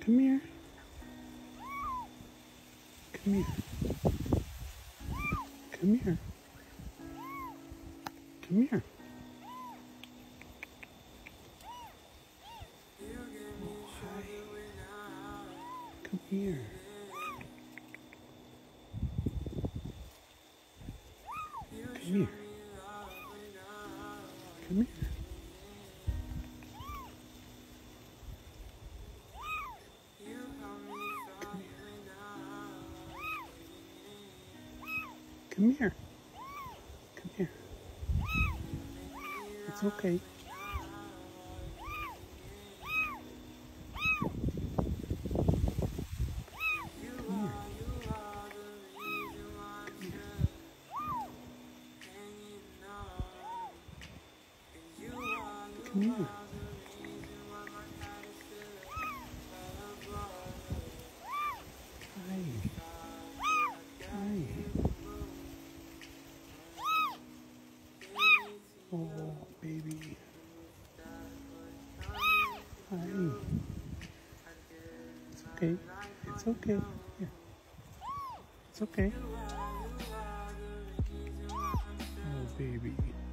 Come here. Come here. Come here. Come here. Oh, hi. Come here. Come here. Come here. Come here. Come here. It's okay. Come here. Come here. Come here. Hi. Hi. Oh, baby. Hi. It's okay. It's okay. Here. It's okay. Oh, baby.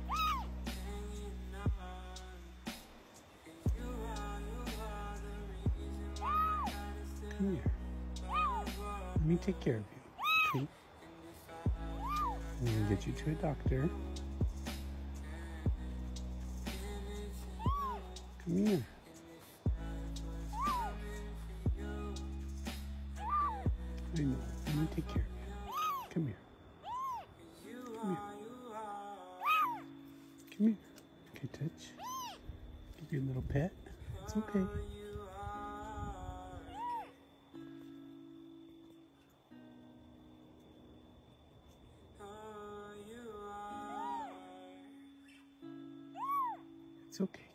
Come here. Let me take care of you. Okay? I'm going to get you to a doctor. Come here. I know. Let me take care of you. Come here. Come here. Come here. Okay, touch. Give you a little pet. It's okay. It's okay.